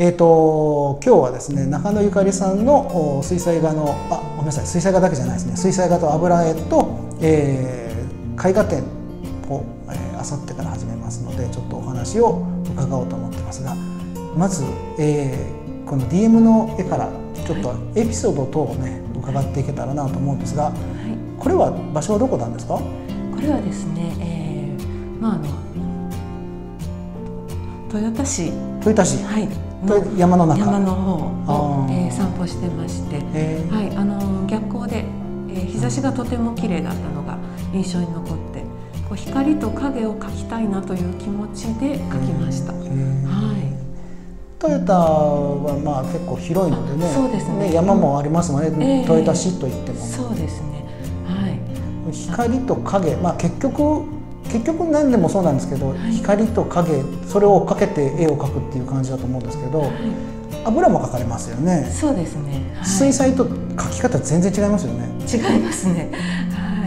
今日はですね、中野ゆかりさんの水彩画のごめんなさい、水彩画だけじゃないですね、水彩画と油絵と、絵画展をあさってから始めますので、ちょっとお話を伺おうと思ってますが、まず、この DM の絵からちょっとエピソード等をね伺っていけたらなと思うんですが、これは場所はどこなんですか？ これはですね、豊田市、はい、 山の中、 山の方を、散歩してまして、はい、逆光で、日差しがとても綺麗だったのが印象に残って、こう光と影を描きたいなという気持ちで描きました。はい。 トヨタは結構広いのでね、 そうですね、 山もありますもんね、トヨタ市といっても。 そうですね、はい、 光と影、結局何でもそうなんですけど、光と影、それをかけて絵を描くっていう感じだと思うんですけど、油も描かれますよね。 そうですね、 水彩と描き方全然違いますよね。 違いますね、はい、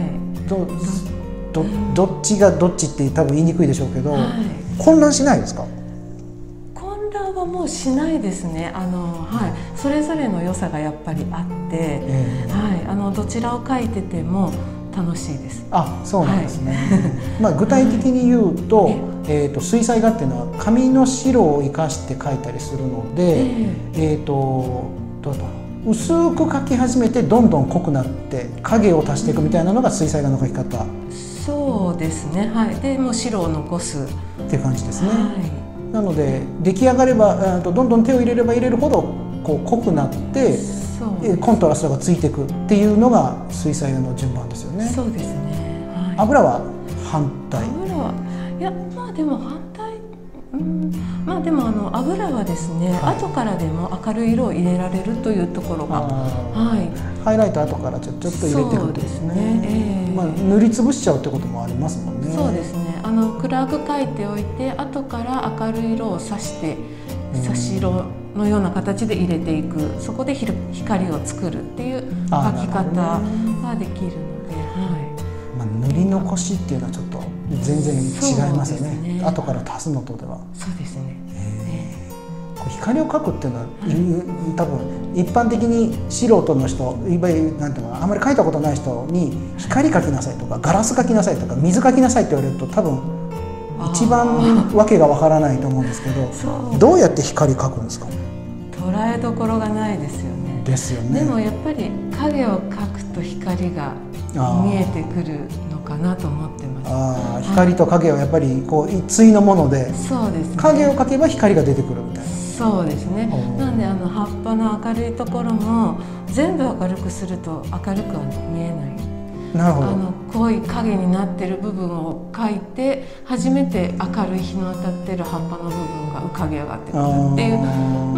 どっちがどっちって多分言いにくいでしょうけど、混乱しないですか？ 混乱はもうしないですね。それぞれの良さがやっぱりあって、どちらを描いてても楽しいです。 そうなんですね。具体的に言うと、水彩画っていうのは紙の白を生かして描いたりするので、どうだろう、薄く描き始めてどんどん濃くなって影を足していくみたいなのが水彩画の描き方。 そうですね、はい。でもう白を残すっていう感じですね。なので出来上がればどんどん手を入れれば入れるほどこう濃くなってコントラストがついていくっていうのが水彩画の順番ですよね。 そうですね。 油は反対。 油は、いや、でも反対、でも油はですね、後からでも明るい色を入れられるというところが、 ハイライト後からちょっと入れていくってことですね。塗りつぶしちゃうってこともありますもんね。 そうですね。暗く描いておいて、後から明るい色を差して差し色のような形で入れていく、そこで光を作るっていう描き方ができるので、 塗り残しっていうのはちょっと全然違いますよね。後から足すのとでは。 そうですね。 光を描くっていうのは多分一般的に素人の人、なんていうのかな、あまり描いたことない人に光描きなさいとかガラス描きなさいとか水描きなさいって言われると多分一番わけがわからないと思うんですけど、どうやって光描くんですか？ 捉えどころがないですよね。 ですよね。 でもやっぱり影を描くと光が見えてくるのかなと思ってます。 光と影はやっぱりこう対のもので、 そうですね、 影を描けば光が出てくるみたいな。 そうですね。なんで葉っぱの明るいところも全部明るくすると明るくは見えない。 なるほど。 濃い影になってる部分を描いて初めて明るい日の当たってる葉っぱの部分が浮かび上がってくるっていう、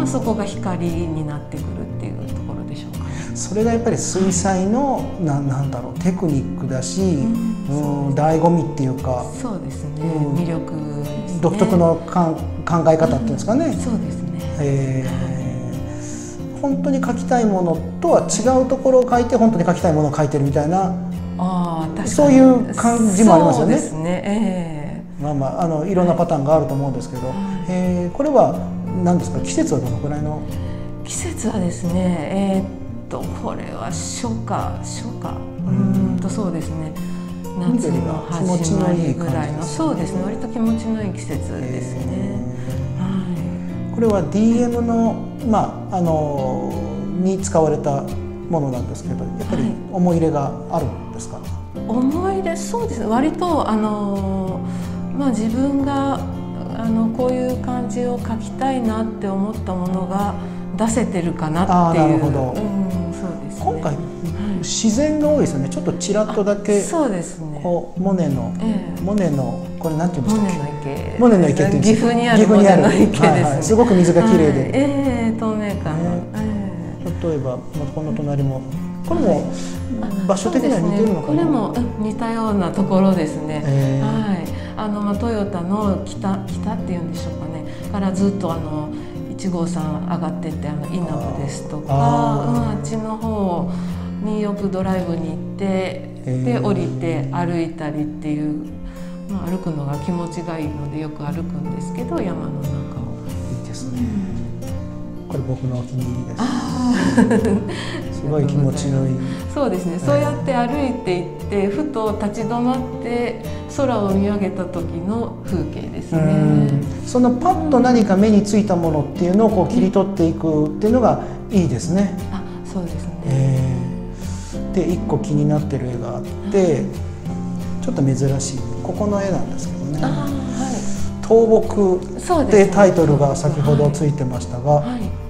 そこが光になってくるっていうところでしょうかね。 それがやっぱり水彩のなんだろう、テクニックだし、醍醐味っていうか。 そうですね。魅力ですね。 独特の考え方っていうんですかね。 そうですね。 本当に描きたいものとは違うところを描いて本当に描きたいものを描いてるみたいな、そういう感じもありますよね。 そうですね。 いろんなパターンがあると思うんですけど、これは何ですか？季節はどのくらいの？ 季節はですね、これは初夏、そうですね。夏の始まりぐらいの、そうですね。割と気持ちのいい季節ですね。 これは DM のに使われたものなんですけど、やっぱり思い入れがあるんですか？ 思い入れ、そうですね。割と自分がこういう感じを描きたいなって思ったものが出せてるかなっていう。 なるほど。 そうですね。 今回自然が多いですよね。ちょっとちらっとだけ。 そうですね。 モネのこれなんていうんですか？ モネの池。 モネの池っていうんですか？ 岐阜にあるモネの池ですね。 すごく水がきれいで。 透明感の。 例えばこの隣もこれも場所的には似てるのかな？ これも似たようなところですね。トヨタの北っていうんでしょうかね。からずっと1号さん上がってって稲部ですとか、あっちの方によくドライブに行ってで降りて歩いたりっていう、歩くのが気持ちがいいのでよく歩くんですけど、山の中を。 いいですね。 僕のお気に入りです。すごい気持ちのいい。 そうですね、そうやって歩いていってふと立ち止まって空を見上げた時の風景ですね。 そのパッと何か目についたものっていうのをこう切り取っていくっていうのがいいですね。 あ、そうですね。 で一個気になってる絵があって、ちょっと珍しいここの絵なんですけどね。倒木ってタイトルが先ほどついてましたが、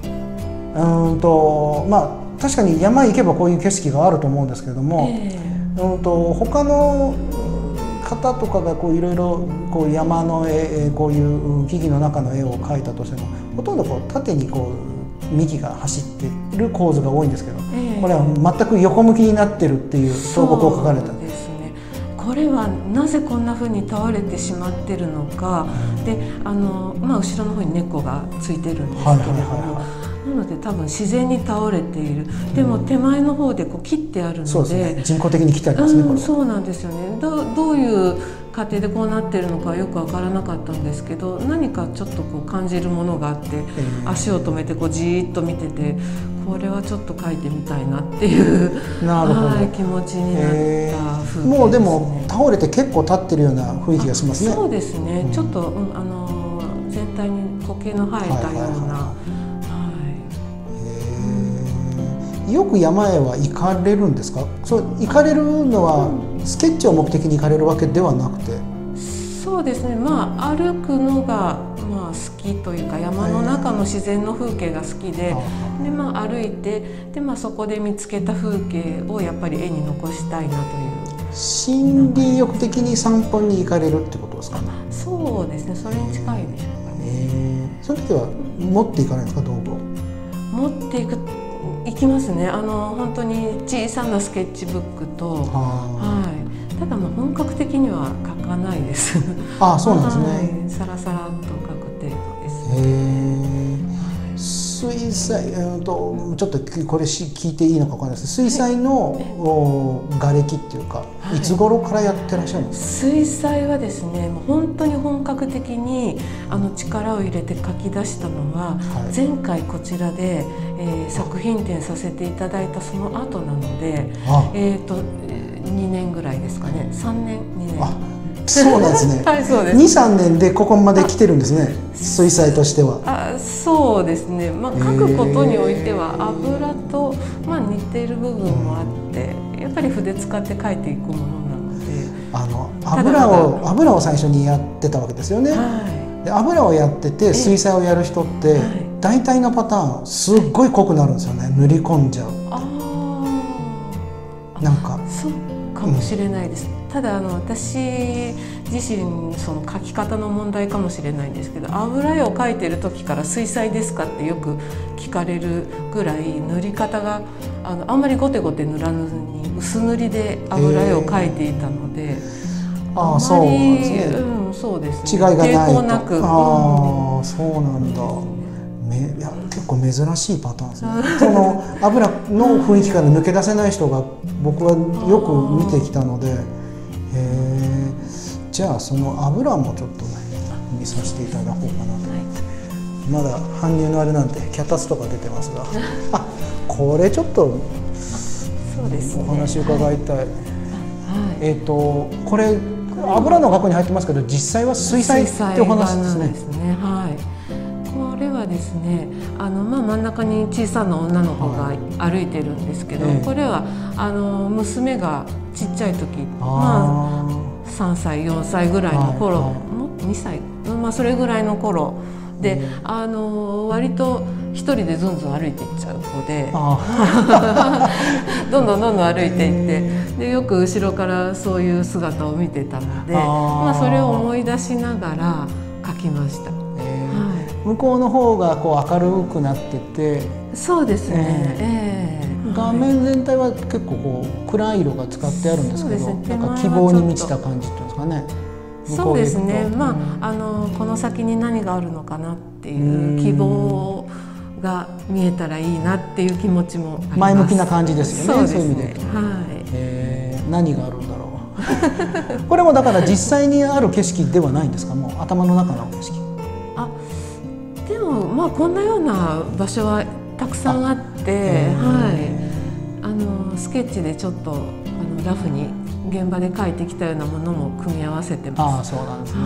まあ確かに山行けばこういう景色があると思うんですけれども、他の方とかがこういろいろこう山の絵、こういう木々の中の絵を描いたとしても、ほとんどこう縦にこう幹が走っている構図が多いんですけど、これは全く横向きになってるっていう倒木を描かれた。 これはなぜこんな風に倒れてしまってるのか、で後ろの方に猫がついてるんですけれども、なので多分自然に倒れている。でも手前の方でこう切ってあるので、 そうですね、人工的に切ってありますね、これ。 そうなんですよね。どういう過程でこうなってるのかよく分からなかったんですけど、何かちょっとこう感じるものがあって、足を止めてこうじーっと見てて、これはちょっと描いてみたいなっていう気持ちになった風景ですね。 もうでも倒れて結構経ってるような雰囲気がしますね。 そうですね、ちょっと、全体に苔の生えたような。 よく山へは行かれるんですか？そう行かれるのはスケッチを目的に行かれるわけではなくて。 そうですね、歩くのが好きというか、山の中の自然の風景が好きで、歩いて、そこで見つけた風景をやっぱり絵に残したいなという。 心理欲的に散歩に行かれるってことですかね？ そうですね、それに近いでしょうかね。 その時は持っていかないんですか、道具を？ 持って行きますね。本当に小さなスケッチブックと、ただ本格的には描かないです。 ああ、そうなんですね。 さらさらっと描く程度です。 水彩、ちょっとこれ聞いていいのか分からないですけど、水彩の画歴っていうか、いつ頃からやってらっしゃるんですか？ 水彩はですね、もう本当に本格的に力を入れて描き出したのは、前回こちらで、作品展させていただいたその後なので、2年ぐらいですかね。3年2年。 そうなんですね。 はい、そうです。 2、3年でここまで来てるんですね。水彩としては。 そうですね。描くことにおいては油と似ている部分もあって、やっぱり筆使って描いていくものなので。油を最初にやってたわけですよね。で油をやってて水彩をやる人って、大体のパターンすっごい濃くなるんですよね。塗り込んじゃう。なんかそうかもしれないです。ただ私自身その描き方の問題かもしれないんですけど、油絵を描いてる時から水彩ですかってよく聞かれるぐらい、塗り方があんまりゴテゴテ塗らずに薄塗りで油絵を描いていたので、あまりそうですね、 違いがないと。 抵抗なく。 そうなんだ。いや結構珍しいパターンですね。その油の雰囲気から抜け出せない人が僕はよく見てきたので、じゃあその油もちょっとね見させていただこうかなと。まだ搬入のあれなんて脚立とか出てますが、これちょっとお話伺いたい。これ油の額に入ってますけど、実際は水彩ってお話ですね。 これはですね、真ん中に小さな女の子が歩いてるんですけど、これは娘がちっちゃい時、3歳4歳ぐらいの頃、も2歳、それぐらいの頃で、割と一人でずんずん歩いていっちゃう子でどんどん歩いていって、でよく後ろからそういう姿を見てたので、それを思い出しながら描きました。 向こうの方がこう明るくなってて、 そうですね、 画面全体は結構こう暗い色が使ってあるんですけど、なんか希望に満ちた感じっていうんですかね。 そうですね、この先に何があるのかなっていう希望が見えたらいいなっていう気持ちもあります。 前向きな感じですよね。そういう意味で。何があるんだろう。これもだから実際にある景色ではないんですか？もう頭の中の景色。 でもまあこんなような場所はたくさんあって、はい、スケッチでちょっとラフに現場で描いてきたようなものも組み合わせてます。 そうなんですね。はい、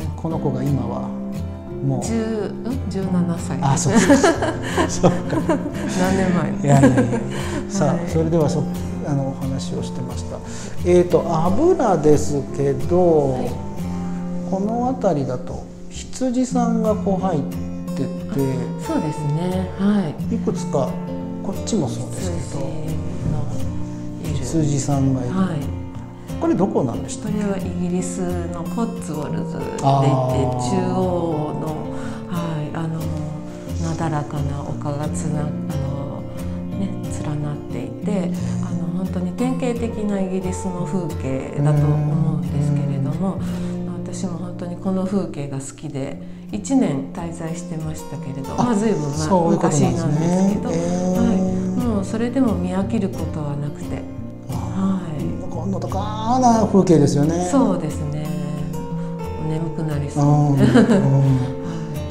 この子が今はもう 17歳。 そうです。そうか。 何年前？ いや。さあ、それではお話をしてました。油ですけど、はい、この辺りだと羊さんがこう入ってて、 そうですね。はい。 いくつかこっちもそうですけど、羊さんがいる。はい。これどこなんでしたっけ？ これはイギリスのコッツウォルズでいて、中央のなだらかな丘が連なっていて、本当に典型的なイギリスの風景だと思うんですけれども、私も本当にこの風景が好きで1年滞在してましたけれど、随分昔なんですけど、もうそれでも見飽きることはなくて、 のどかな風景ですよね。 そうですね。眠くなりそう。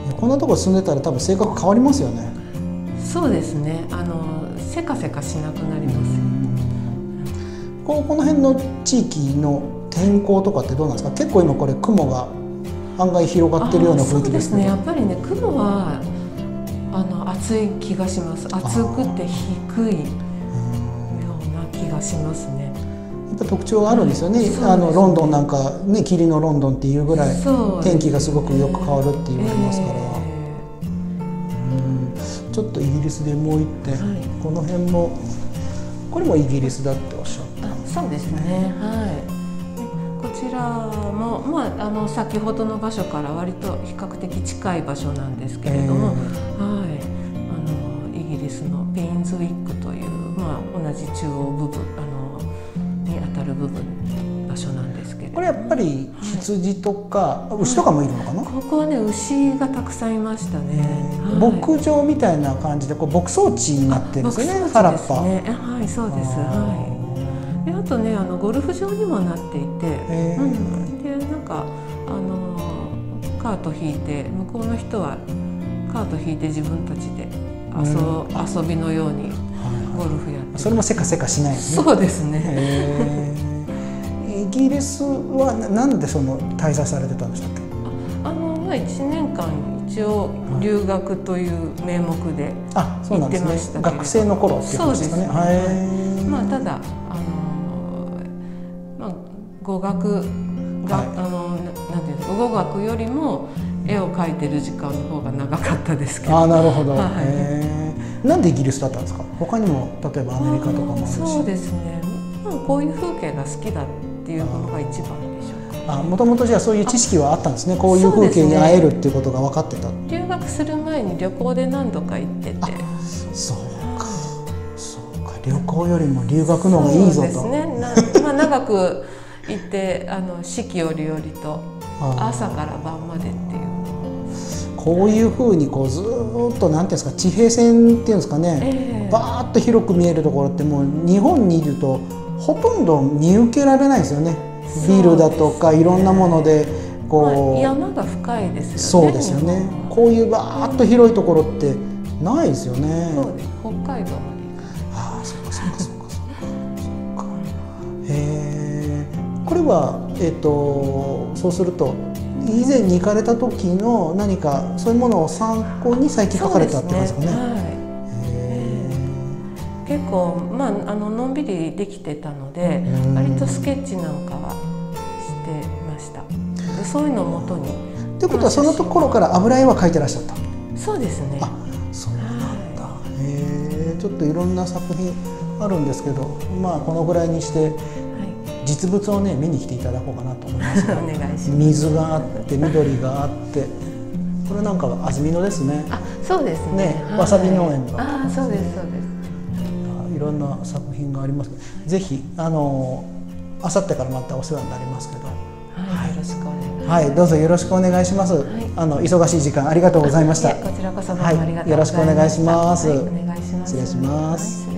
こんなとこ住んでたら多分性格変わりますよね。 そうですね。せかせかしなくなります。 この辺の地域の天候とかってどうなんですか？結構今これ雲が案外広がってるような雰囲気ですね。 やっぱりね、雲は暑い気がします。暑くて低いような気がしますね。 やっぱ特徴があるんですよね。ロンドンなんかね、霧のロンドンっていうぐらい天気がすごくよく変わるって言われますから、ちょっとイギリスでもう一点、この辺もこれもイギリスだっておっしゃった。 そうですね。はい。こちらも先ほどの場所から割と比較的近い場所なんですけれども、イギリスのペインズウィックという同じ中央部分に当たる部分場所なんですけれども、 これやっぱり羊とか、牛とかもいるのかな？ ここはね、牛がたくさんいましたね。 牧場みたいな感じで牧草地になってるんですよね。原っぱ。 はい、そうです。はい。で、あとね、ゴルフ場にもなっていて、でなんかカート引いて、向こうの人はカート引いて自分たちで遊びのようにゴルフやって、 それもせかせかしないですね。 そうですね。 イギリスはなんで滞在されてたんでしたっけ ？1年間一応留学という名目で行ってましたけど、 学生の頃っていうことですかね。 ただ語学が、なんていうの、語学よりも絵を描いてる時間の方が長かったですけど。 なるほど。なんでイギリスだったんですか？他にも例えばアメリカとかもあるし。 そうですね。こういう風景が好きだっていうのが一番でしょうか。 もともとじゃあそういう知識はあったんですね。こういう風景に会えるっていうことが分かってた。 留学する前に旅行で何度か行ってて。 そうか。旅行よりも留学の方がいいぞと。 そうですね。長く行って四季折々と朝から晩までっていう。 こういうふうにずっとなんていうんですか、地平線っていうんですかね、バーッと広く見えるところってもう日本にいるとほとんど見受けられないですよね。ビルだとかいろんなもので山が深いですよね。 そうですよね。こういうバーッと広いところってないですよね。 そうです。北海道まで。 そうか。これはそうすると以前に行かれた時の何かそういうものを参考に最近描かれたってことですかね。 結構のんびりできてたので、割とスケッチなんかはしてました。で、そういうのをもとに。 ということはそのところから油絵は描いてらっしゃった。 そうですね。 そうなんだ。ちょっといろんな作品あるんですけど、このぐらいにして。実物をね見に来ていただこうかなと思います。 お願いします。 水があって緑があって、これなんかは安曇野ですね。 そうですね。 わさび農園が。 そうです。 いろんな作品があります。ぜひ明後日からまたお世話になりますけど。 よろしくお願いします。 はい、どうぞよろしくお願いします。忙しい時間ありがとうございました。 こちらこそどうもありがとうございました。 よろしくお願いします。 お願いします。 失礼します。